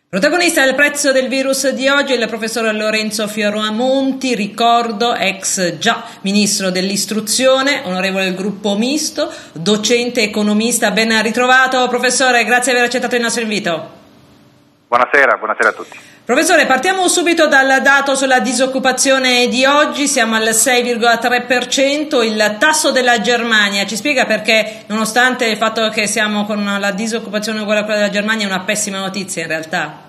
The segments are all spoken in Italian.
Protagonista del prezzo del virus di oggi è il professor Lorenzo Fioramonti, ricordo ex già ministro dell'istruzione, onorevole del gruppo misto, docente economista. Ben ritrovato professore, grazie di aver accettato il nostro invito. Buonasera a tutti. Professore, partiamo subito dal dato sulla disoccupazione di oggi, siamo al 6,3%, il tasso della Germania, ci spiega perché nonostante il fatto che siamo con la disoccupazione uguale a quella della Germania è una pessima notizia in realtà?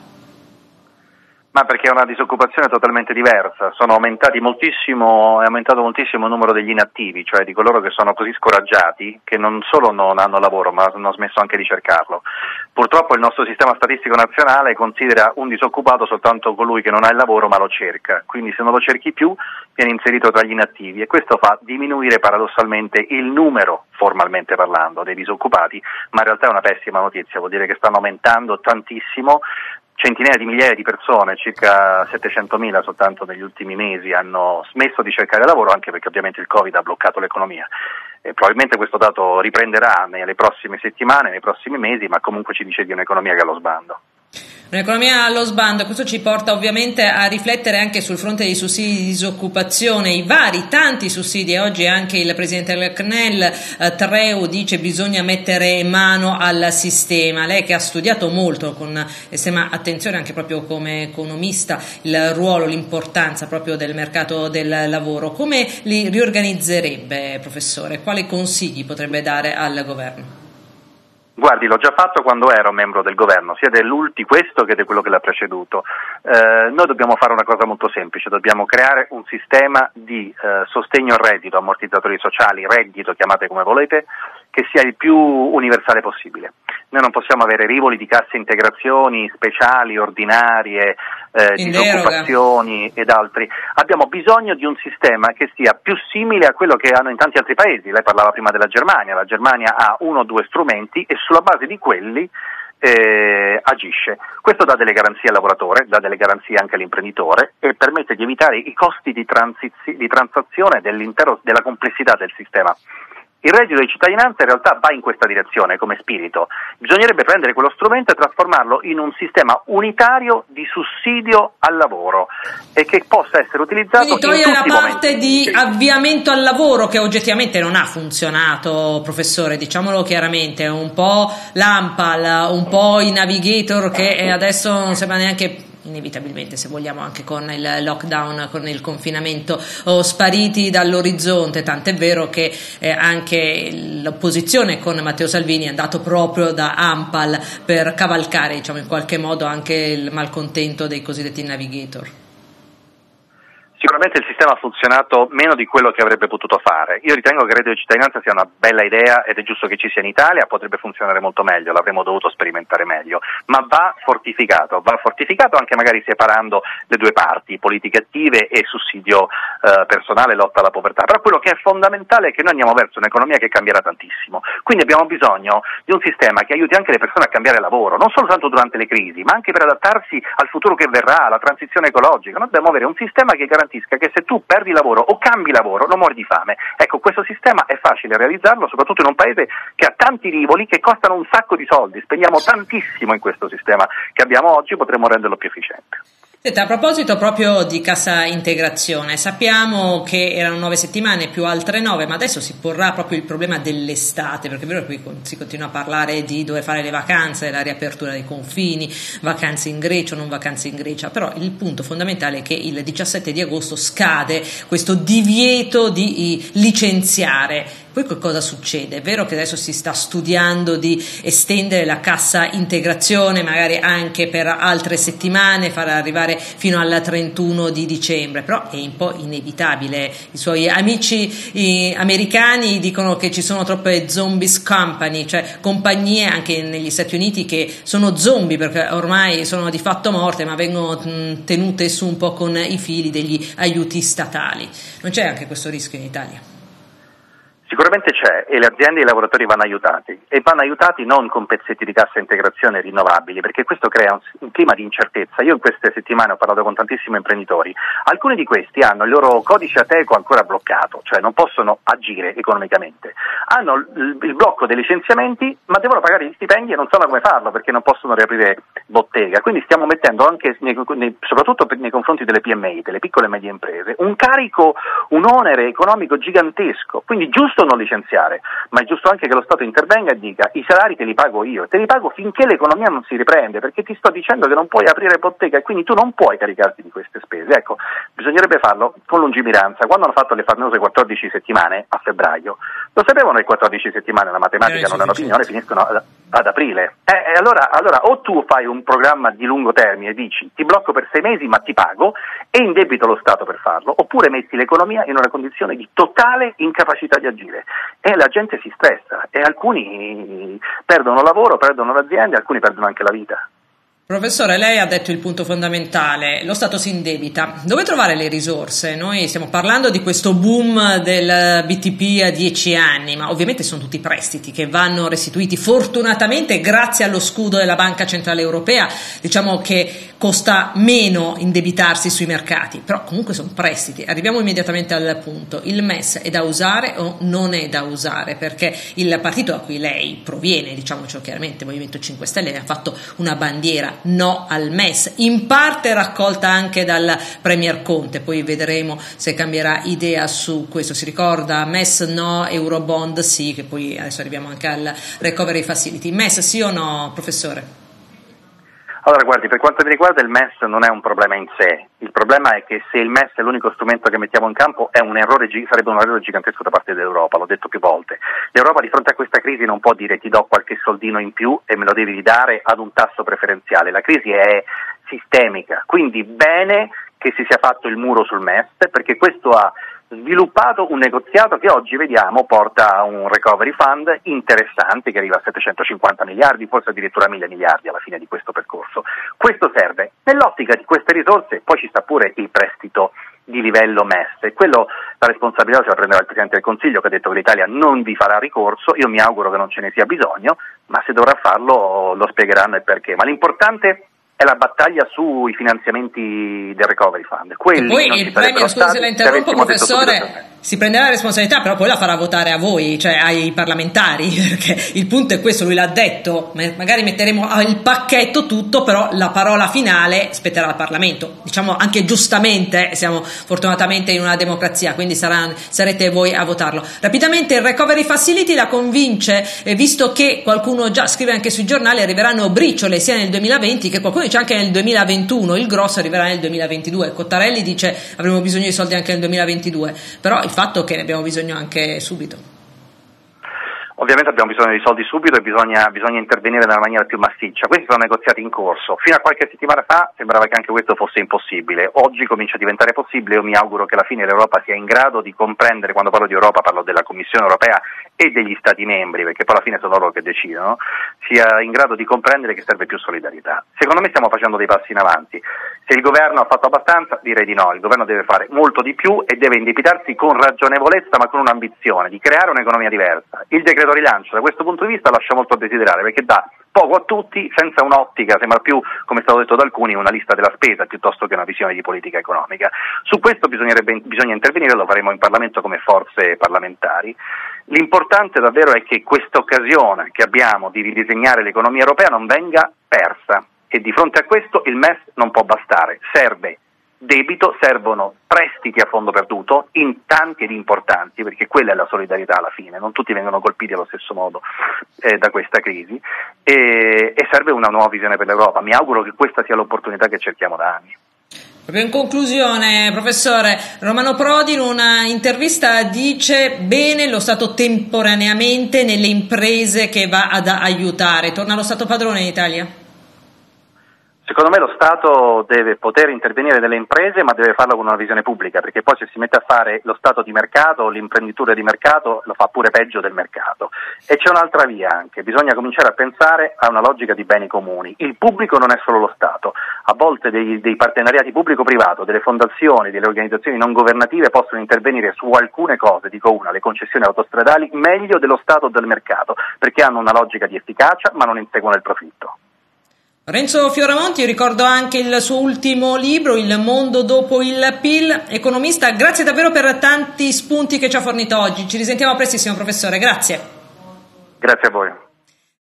Ma perché è una disoccupazione totalmente diversa, è aumentato moltissimo il numero degli inattivi, cioè di coloro che sono così scoraggiati che non solo non hanno lavoro ma hanno smesso anche di cercarlo. Purtroppo il nostro sistema statistico nazionale considera un disoccupato soltanto colui che non ha il lavoro ma lo cerca, quindi se non lo cerchi più viene inserito tra gli inattivi e questo fa diminuire paradossalmente il numero, formalmente parlando, dei disoccupati, ma in realtà è una pessima notizia, vuol dire che stanno aumentando tantissimo. Centinaia di migliaia di persone, circa 700.000 soltanto negli ultimi mesi, hanno smesso di cercare lavoro anche perché ovviamente il Covid ha bloccato l'economia. Probabilmente questo dato riprenderà nelle prossime settimane, nei prossimi mesi, ma comunque ci dice di un'economia che è allo sbando. Un'economia allo sbando, questo ci porta ovviamente a riflettere anche sul fronte dei sussidi di disoccupazione, i vari, tanti sussidi. Oggi anche il presidente del CNEL, Treu, dice che bisogna mettere mano al sistema. Lei che ha studiato molto con estrema attenzione anche proprio come economista il ruolo, l'importanza proprio del mercato del lavoro, come li riorganizzerebbe, professore? Quali consigli potrebbe dare al governo? Guardi, l'ho già fatto quando ero membro del governo, sia questo che di quello che l'ha preceduto. Noi dobbiamo fare una cosa molto semplice, dobbiamo creare un sistema di sostegno al reddito, ammortizzatori sociali, reddito, chiamate come volete, che sia il più universale possibile. Noi non possiamo avere rivoli di casse integrazioni speciali, ordinarie, disoccupazioni ed altri. Abbiamo bisogno di un sistema che sia più simile a quello che hanno in tanti altri paesi. Lei parlava prima della Germania, la Germania ha 1 o 2 strumenti e sulla base di quelli agisce. Questo dà delle garanzie al lavoratore, dà delle garanzie anche all'imprenditore e permette di evitare i costi di transazione della complessità del sistema. Il reddito di cittadinanza in realtà va in questa direzione come spirito. Bisognerebbe prendere quello strumento e trasformarlo in un sistema unitario di sussidio al lavoro e che possa essere utilizzato in tutti i momenti. Quindi togliere la parte di avviamento al lavoro che oggettivamente non ha funzionato, professore, diciamolo chiaramente, un po' l'ANPAL, un po' i navigator che adesso non sembra neanche, inevitabilmente se vogliamo anche con il lockdown, con il confinamento, spariti dall'orizzonte, tant'è vero che anche l'opposizione con Matteo Salvini è andato proprio da ANPAL per cavalcare, diciamo, in qualche modo anche il malcontento dei cosiddetti navigator. Sicuramente il sistema ha funzionato meno di quello che avrebbe potuto fare. Io ritengo che il reddito di cittadinanza sia una bella idea ed è giusto che ci sia in Italia, potrebbe funzionare molto meglio, l'avremmo dovuto sperimentare meglio, ma va fortificato anche magari separando le due parti, politiche attive e sussidio personale, lotta alla povertà. Però quello che è fondamentale è che noi andiamo verso un'economia che cambierà tantissimo, quindi abbiamo bisogno di un sistema che aiuti anche le persone a cambiare lavoro, non soltanto durante le crisi, ma anche per adattarsi al futuro che verrà, alla transizione ecologica. Noi dobbiamo avere un sistema che garantisca che se tu perdi lavoro o cambi lavoro non muori di fame. Ecco, questo sistema è facile realizzarlo, soprattutto in un paese che ha tanti rivoli che costano un sacco di soldi. Spendiamo tantissimo in questo sistema che abbiamo oggi, potremmo renderlo più efficiente. Senta, a proposito proprio di cassa integrazione, sappiamo che erano 9 settimane più altre 9, ma adesso si porrà proprio il problema dell'estate, perché è vero che qui si continua a parlare di dove fare le vacanze, la riapertura dei confini, vacanze in Grecia o non vacanze in Grecia, però il punto fondamentale è che il 17 di agosto scade questo divieto di licenziare. Poi che cosa succede? È vero che adesso si sta studiando di estendere la cassa integrazione magari anche per altre settimane, far arrivare fino al 31 di dicembre, però è un po' inevitabile. I suoi amici americani dicono che ci sono troppe zombies company, cioè compagnie anche negli Stati Uniti che sono zombie perché ormai sono di fatto morte ma vengono tenute su un po' con i fili degli aiuti statali. Non c'è anche questo rischio in Italia? Sicuramente c'è e le aziende e i lavoratori vanno aiutati e vanno aiutati non con pezzetti di cassa integrazione rinnovabili, perché questo crea un clima di incertezza. Io in queste settimane ho parlato con tantissimi imprenditori, alcuni di questi hanno il loro codice Ateco ancora bloccato, cioè non possono agire economicamente, hanno il blocco dei licenziamenti ma devono pagare gli stipendi e non sanno come farlo perché non possono riaprire bottega, quindi stiamo mettendo anche, soprattutto nei confronti delle PMI, delle piccole e medie imprese, un onere economico gigantesco, quindi giusto non licenziare, ma è giusto anche che lo Stato intervenga e dica i salari te li pago io, te li pago finché l'economia non si riprende, perché ti sto dicendo che non puoi aprire bottega e quindi tu non puoi caricarti di queste spese. Ecco, bisognerebbe farlo con lungimiranza. Quando hanno fatto le famose 14 settimane a febbraio, lo sapevano che 14 settimane la matematica non è un'opinione, finiscono ad aprile. Allora o tu fai un programma di lungo termine e dici ti blocco per 6 mesi ma ti pago e indebito lo Stato per farlo, oppure metti l'economia in una condizione di totale incapacità di agire e la gente si stressa e alcuni perdono lavoro, perdono l'azienda e alcuni perdono anche la vita. Professore, lei ha detto il punto fondamentale, lo Stato si indebita. Dove trovare le risorse? Noi stiamo parlando di questo boom del BTP a 10 anni, ma ovviamente sono tutti prestiti che vanno restituiti fortunatamente grazie allo scudo della Banca Centrale Europea. Diciamo che costa meno indebitarsi sui mercati, però comunque sono prestiti. Arriviamo immediatamente al punto. Il MES è da usare o non è da usare? Perché il partito da cui lei proviene, diciamocelo chiaramente, Movimento 5 Stelle, ne ha fatto una bandiera no al MES, in parte raccolta anche dal Premier Conte, poi vedremo se cambierà idea su questo. Si ricorda MES no, Eurobond sì, che poi adesso arriviamo anche al Recovery Facility. MES sì o no, professore? Allora guardi, per quanto mi riguarda il MES non è un problema in sé, il problema è che se il MES è l'unico strumento che mettiamo in campo sarebbe un errore gigantesco da parte dell'Europa, l'ho detto più volte. L'Europa di fronte a questa crisi non può dire ti do qualche soldino in più e me lo devi ridare ad un tasso preferenziale, la crisi è sistemica, quindi bene che si sia fatto il muro sul MES, perché questo ha sviluppato un negoziato che oggi vediamo porta a un recovery fund interessante che arriva a 750 miliardi, forse addirittura 1000 miliardi alla fine di questo percorso. Questo serve. Nell'ottica di queste risorse poi ci sta pure il prestito di livello MES e quello la responsabilità ce la prendeva il Presidente del Consiglio che ha detto che l'Italia non vi farà ricorso, io mi auguro che non ce ne sia bisogno, ma se dovrà farlo lo spiegheranno il perché. Ma l'importante è la battaglia sui finanziamenti del Recovery Fund. Quelli e poi il premio, scusi se la interrompo professore, si prenderà la responsabilità, però poi la farà votare a voi, cioè ai parlamentari, perché il punto è questo, lui l'ha detto, magari metteremo il pacchetto tutto, però la parola finale spetterà al Parlamento, diciamo anche giustamente, siamo fortunatamente in una democrazia, quindi sarete voi a votarlo. Rapidamente il Recovery Facility la convince, visto che qualcuno già scrive anche sui giornali, arriveranno briciole sia nel 2020 che qualcuno dice anche nel 2021, il grosso arriverà nel 2022, Cottarelli dice avremo bisogno di soldi anche nel 2022, però il fatto che ne abbiamo bisogno anche subito. Ovviamente abbiamo bisogno di soldi subito e bisogna intervenire nella maniera più massiccia. Questi sono negoziati in corso. Fino a qualche settimana fa sembrava che anche questo fosse impossibile. Oggi comincia a diventare possibile. Io mi auguro che alla fine l'Europa sia in grado di comprendere, quando parlo di Europa parlo della Commissione Europea e degli Stati membri, perché poi alla fine sono loro che decidono, sia in grado di comprendere che serve più solidarietà. Secondo me stiamo facendo dei passi in avanti. Se il governo ha fatto abbastanza, direi di no. Il governo deve fare molto di più e deve indebitarsi con ragionevolezza ma con un'ambizione di creare un'economia diversa. Il decreto rilancio da questo punto di vista lascia molto a desiderare perché dà poco a tutti senza un'ottica, sembra più, come è stato detto da alcuni, una lista della spesa piuttosto che una visione di politica economica. Su questo bisogna intervenire, lo faremo in Parlamento come forze parlamentari. L'importante davvero è che questa occasione che abbiamo di ridisegnare l'economia europea non venga persa e di fronte a questo il MES non può bastare, serve debito, servono prestiti a fondo perduto, in tanti ed importanti, perché quella è la solidarietà alla fine, non tutti vengono colpiti allo stesso modo da questa crisi, e serve una nuova visione per l'Europa. Mi auguro che questa sia l'opportunità che cerchiamo da anni. Proprio in conclusione, professore, Romano Prodi in una intervista dice bene lo Stato temporaneamente nelle imprese che va ad aiutare. Torna lo Stato padrone in Italia? Secondo me lo Stato deve poter intervenire nelle imprese, ma deve farlo con una visione pubblica, perché poi se si mette a fare lo Stato di mercato, l'imprenditore di mercato, lo fa pure peggio del mercato. E c'è un'altra via anche, bisogna cominciare a pensare a una logica di beni comuni. Il pubblico non è solo lo Stato, a volte dei partenariati pubblico-privato, delle fondazioni, delle organizzazioni non governative possono intervenire su alcune cose, dico una, le concessioni autostradali, meglio dello Stato o del mercato, perché hanno una logica di efficacia ma non inseguono il profitto. Renzo Fioramonti, io ricordo anche il suo ultimo libro, Il mondo dopo il PIL. Economista, grazie davvero per tanti spunti che ci ha fornito oggi. Ci risentiamo prestissimo, professore, grazie. Grazie a voi.